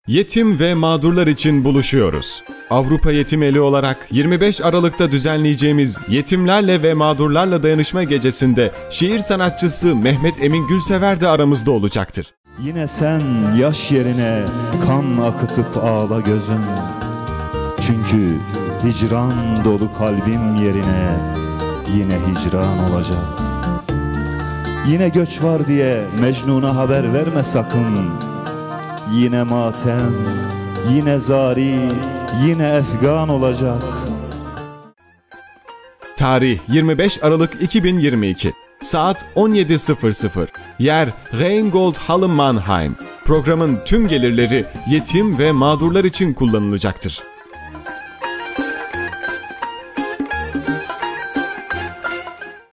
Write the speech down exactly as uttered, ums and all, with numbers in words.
Yetim ve mağdurlar için buluşuyoruz. Avrupa Yetim Eli olarak yirmi beş Aralık'ta düzenleyeceğimiz Yetimlerle ve Mağdurlarla Dayanışma Gecesi'nde şiir sanatçısı Mehmet Emin Gülsever de aramızda olacaktır. Yine sen yaş yerine kan akıtıp ağla gözüm. Çünkü hicran dolu kalbim yerine yine hicran olacak. Yine göç var diye Mecnun'a haber verme sakın. Yine matem, yine zari, yine efgan olacak. Tarih yirmi beş Aralık iki bin yirmi iki. Saat on yedi sıfır sıfır. Yer Rheingold Halle Mannheim. Programın tüm gelirleri yetim ve mağdurlar için kullanılacaktır.